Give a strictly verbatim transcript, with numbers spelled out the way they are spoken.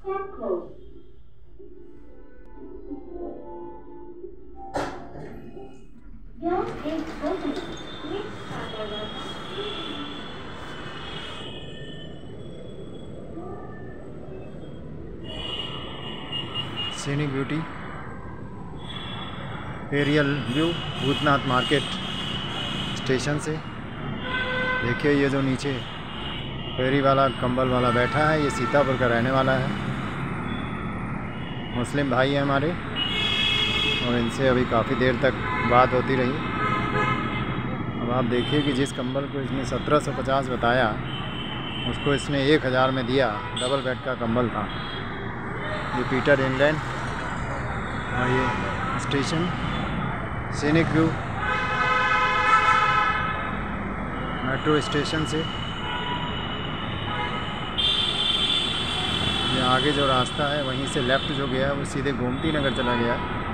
Scenic beauty aerial view Bhootnath market station से। देखिए ये जो नीचे फेरी वाला कंबल वाला बैठा है ये सीतापुर का रहने वाला है, मुस्लिम भाई है हमारे, और इनसे अभी काफ़ी देर तक बात होती रही। अब आप देखिए कि जिस कंबल को इसने सत्रह सौ पचास बताया उसको इसने एक हज़ार में दिया। डबल बेड का कंबल था। ये पीटर इंग्लैंड और ये station scenic view metro station से। ये आगे जो रास्ता है वहीं से लेफ़्ट जो गया वो सीधे गोमती नगर चला गया।